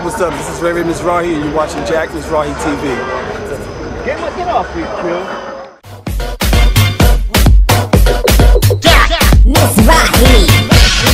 what's up? This is Ray MIZRAHI and you're watching Jack MIZRAHI TV. Get off me, Q. Jack MIZRAHI.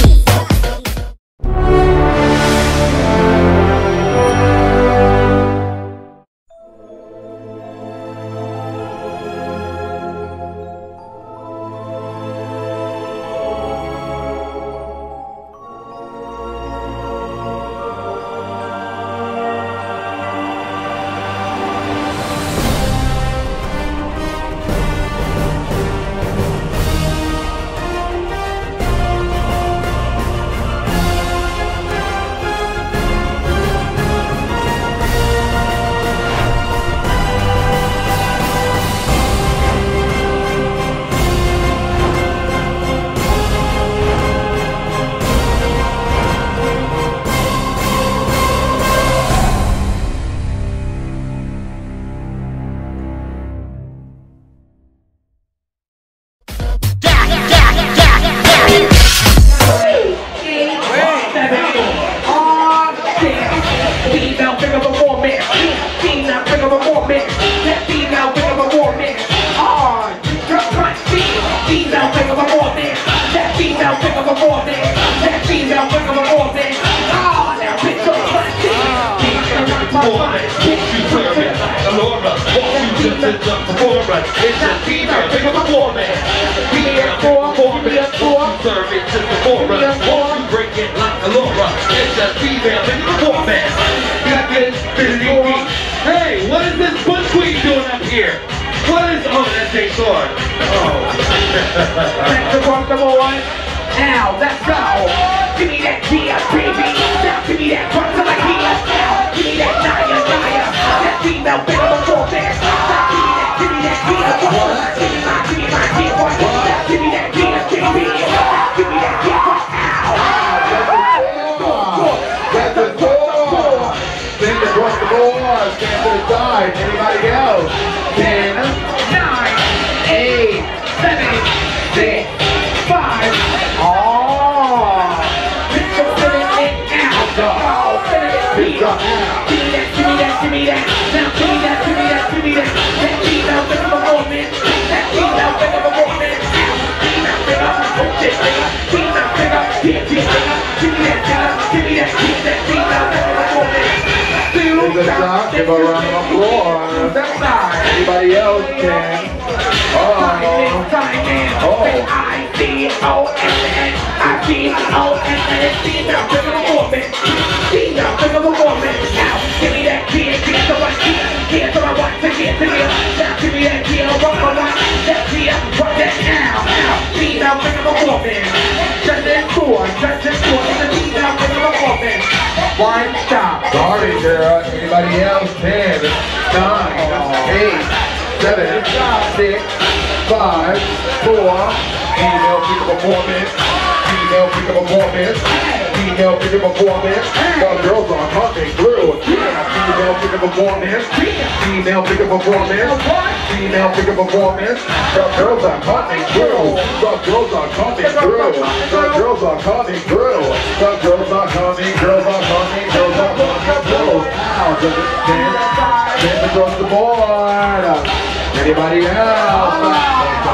Hey, what is this butt queen doing up here? What is, oh, that's a sword. Oh. Let's go, boy. Now, let's go. Give me that gear, baby. Now, give me that front to my heels. Now, give me that Naya. That female big of a warfare. Now, give me that gear, boy. Give me my gear, boy. Now, give me that gear, baby. Give me that gear, boy. That's the score. Then across the board. Stand to the side. Anybody else? 10, 9, 8, 7, 6, 5. Oh, picture filling it out. Oh, filling it out. Give me that. Now give me that. That female big of a woman. That female big of a woman. Female big of a bullshit nigga. Female big of bigger. Give me that. That female big of a woman. Give it a shot. Give a round of applause. Anybody else can? Female big of a woman. Female big of a woman. Now give me that gear so I so I want to get to you. Now give me that gear, what I want. That gear, what that now. Female big of a woman. Just in four. It's a female big of a woman. One stop. Sorry, girl. Anybody else? 10, 9, 8, 7, 6, 5, 4. Female big of a woman. Female big of a woman. Female big of a woman. The girls are coming through. Female big of a woman. Female big of a woman. Female big of a woman. The girls are coming through. The girls are coming through. The girls are coming through. The girls are coming. Girls are coming. Girls are coming through. Now, dance across the board. Anybody else?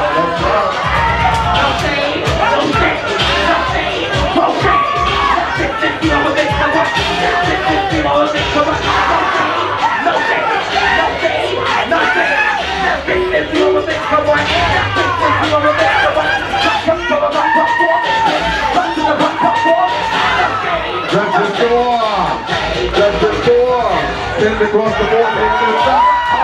Send it across the board, hit the top.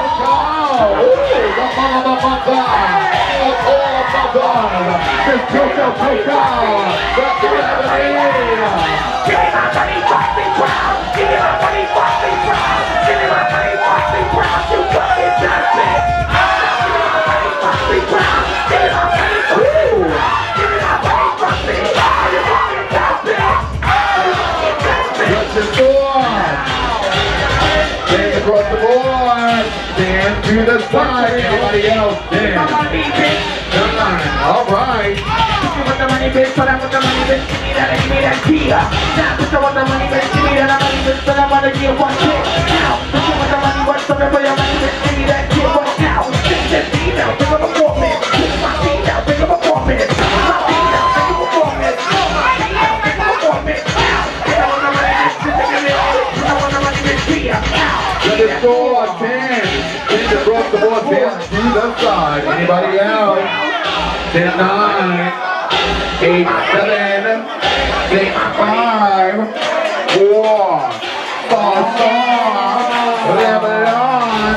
Across the board, stand to the side. Anybody else? 10, 9. All right. bitch, but I want the money, bitch, give me that gear. Now, bitch, I want the money, bitch, give me that money, bitch, but I want to get one shit. Now, bitch, I want the money, what's the for your money, bitch, give me that shit, what now? Bitch, that female, pick up a performance. My female, pick up a performance. My female, pick up a performance. My female, pick up a performance. Now, bitch, I want the money, bitch, give me that bitch, I want the money, bitch, gear. Now, let it score 10. Things across the board, 10 to the side. Anybody else? 10, 9, 8, 7, 6, 5, 4, star, level on,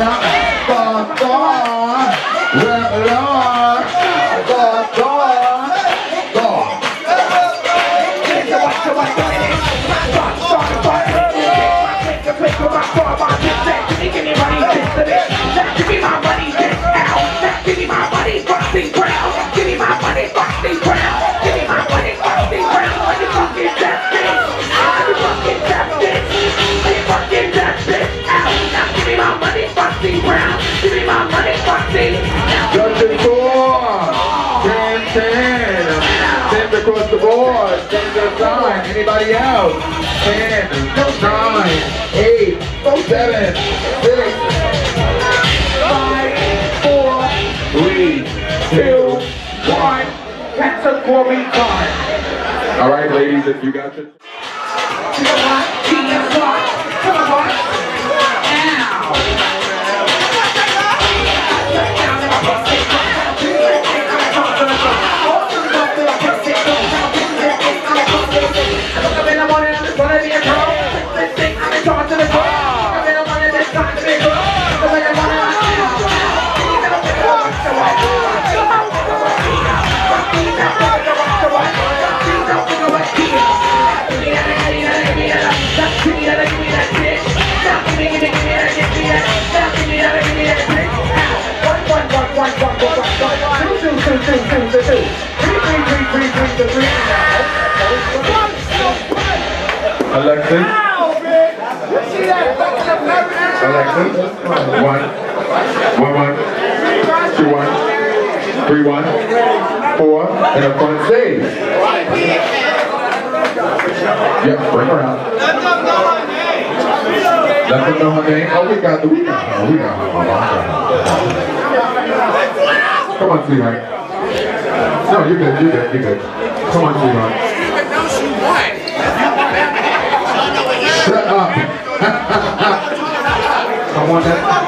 star, level on, star. Give me my money, bitch, ow. Give me my money, busting brown. Give me my money, busting brown. Give me my money, busting brown. Are you fucking that bitch? Are you fucking that bitch? Are you fucking that bitch? Ow. Now give me my money, busting brown. Give me my money, busting. Just the score. 10, 10. 10 across the board. 10 to the side. Anybody else? 10, 9, 8, 7, 6, 3, 2, 1. That's a glory card. All right, ladies, if you got your... Alexis. Alexis. 1, 1, 2, 1, 3, 1, 4, and a front stage. Yep, bring her out. Let them know her name. Oh, we got her. Come on, sweetheart. No, you're good. Come on, sweetheart. Shut up. Come on, then.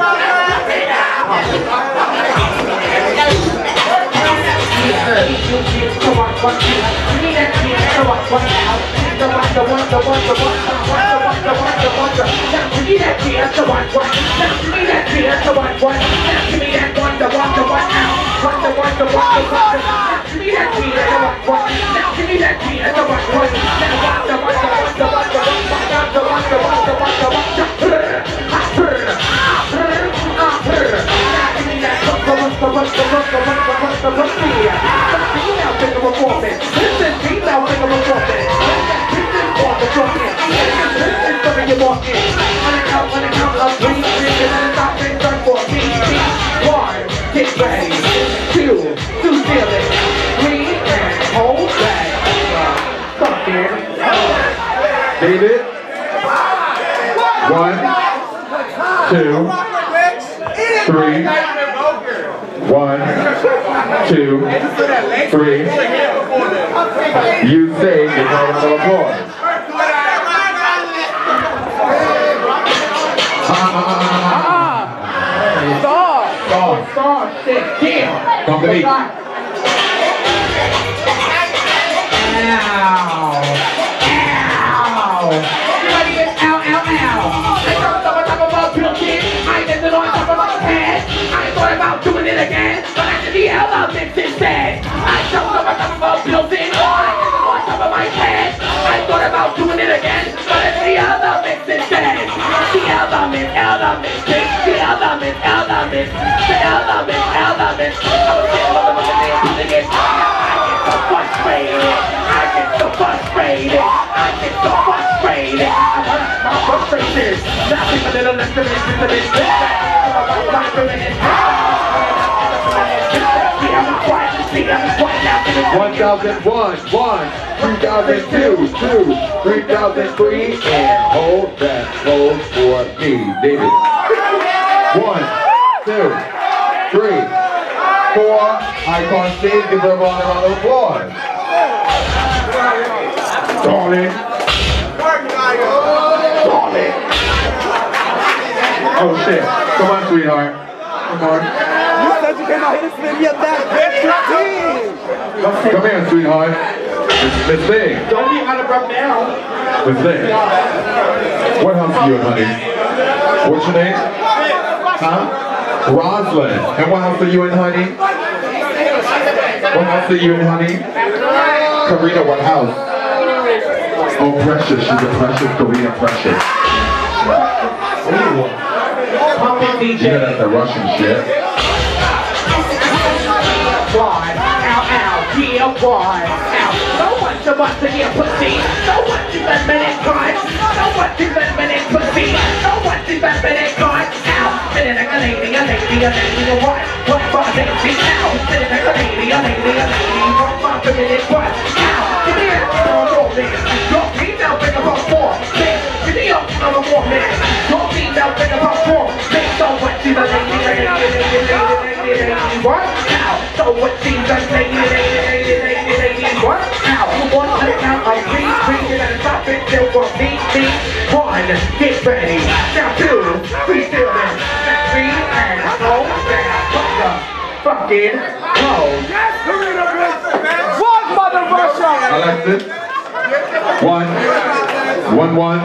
Get ready, 2, 2 feeling, 3, and hold back. Stop here. David. 1, 2, 3. 1, 2, 3. You say you round of applause. Stop. Sit down. Come to me. Ow. Everybody get ow. I talk about building. I didn't know I talk about the past. I thought about doing it again, but I did the elements instead. I talk about building. I didn't know I talk about my past. I thought about doing it again, but I did the elements instead. The elements. The elements. I was getting all the money again. I get so frustrated. I'm frustrated. Nothing but little less than this. I'm quiet now. 1001, 2002, 3003, and hold that pose for me, David. 1, 2, 3, 4. Icon stage, give her a round of applause. Darling. Darling. Oh shit. Come on, sweetheart. Come on. You said you came out here to spin me up that bitch. Come here, sweetheart. Let's sing. Don't be out of breath now. Let's sing. What house are you in, honey? What's your name? Huh? Roslyn. And what house are you in, honey? What house are you in, honey? Karina, what house? Oh, Precious. She's a Precious. Karina Precious. Pumping DJ. Yeah, that's the Russian shit. Why? Ow, ow, yeah, why? Ow. No one to want to get pussy. No one to that minute card. No one to that minute pussy. No one to that minute card. Ow. Sitting like a lady, what? What for a lady? Ow. Sitting like a lady, what for a minute? What? Ow. Give me a romance. Your female bring about 4. Give me a romance. Your female bring about 4. So what to the lady? What? Ow. So what seems like lady, what? Now, one at a count of 3, and a top it till for me, 1, get ready. Now 2, freestyle it. 3, and hold that fucking close. What, Mother Russia? Alexis. 1, 1,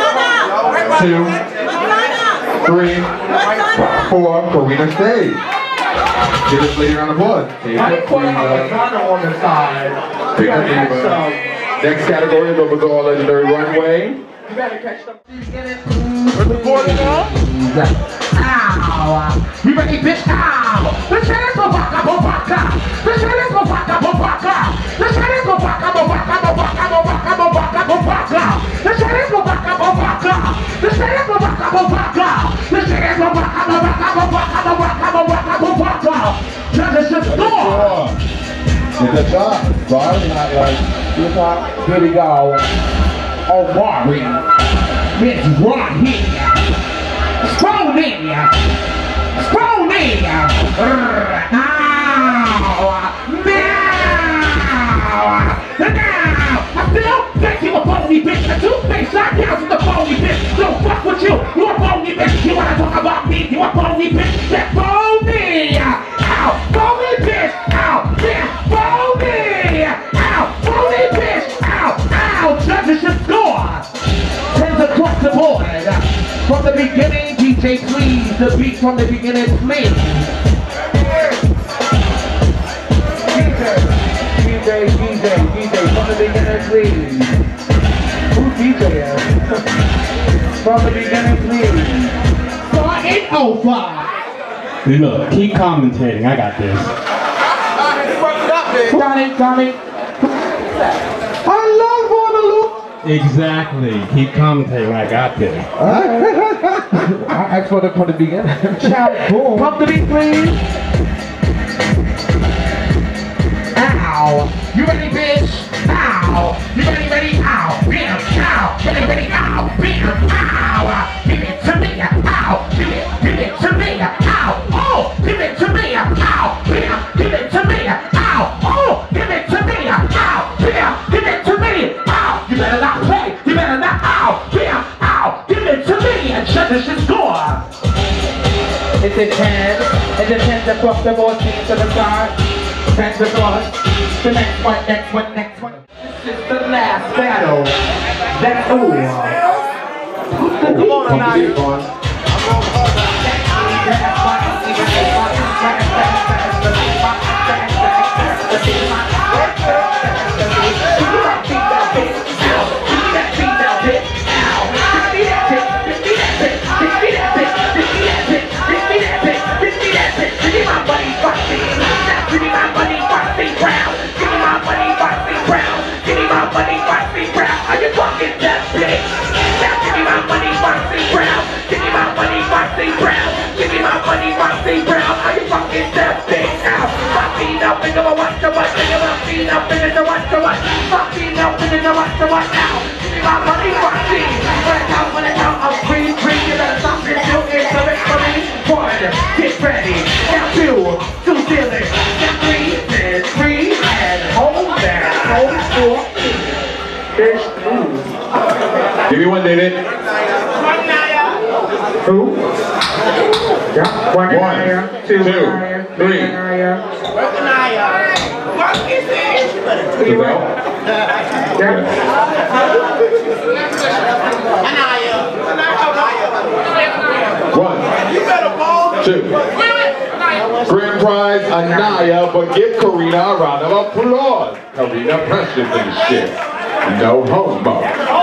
2, 3, 4. Karina stage. Give this lady around the applause. I put Madonna on the side. Take a diva. Next category is over the all legendary runway. You gotta catch them. We're recording now? Ow! You ready, bitch? Ow! Let's hit it, Bobaka, Bobaka! Let's hit it, Bobaka, Bobaka! Let's hit it, Bobaka, Bobaka, Bobaka, Bobaka, Bobaka, Bobaka! Let's hit it, Bobaka, Bobaka! Let's hit it, Bobaka, Bobaka! Let's hit it, Bobaka, Bobaka, Bobaka, Bobaka, Bobaka, Bobaka! Judges just score! It's a shot. Right? Not like, Here we go. Oh, Mari. MIZRAHI. Scroll I still think you a phony bitch. A two-face shot down to the phony bitch. Don't fuck with you. You a phony bitch. You wanna talk about me? You a phony bitch. That phony. Ow, phony bitch. Ow, yeah, phony. Ow, phony bitch. Ow, ow. Judges should score. Turns across the board. From the beginning, DJ, please. The beat from the beginning, please. DJ, from the beginning, please. Who's DJ is? From the beginning, please. Starting over. Hey, look, keep commentating. I got this. Johnny. I love Waterloo. Exactly. Keep commentating. I got this. I asked for the from the beginning. Pump the beat, please. Ow. You ready, bitch? Ow. You ready? Ow. Bam. Ow. Ready? Ow. Bam. Ow. Give it to me. Ow. Give it to me. Ow. Oh, give it to me. Ow. Bam. Give it to me. Ow. Oh, give it to me. Ow. Bam. Give it to me. Ow. You better not play. You better not. Ow. Bam. Ow. Give it to me. And judges should score. It depends across the board, team to the side. Thanks for calling. The next one. This is the last battle. That's all. Come on, Brown, are you fucking that thing? Ow, my feet up, think about what the fuck, think about female finish the what, the what? My female finish the what now? Give me my money, watching. When I count, I'm free, you better stop this, do it, so it's for me. 1, get ready. Now 2 feelings. Now 3 is free, and hold that, hold for me. There's 2. Give me one, David. Who? Yeah. 1, 2, 3. One, 2. Grand prize, Anaya, but give Karina a round of applause. Karina, press it for the shit. No homo.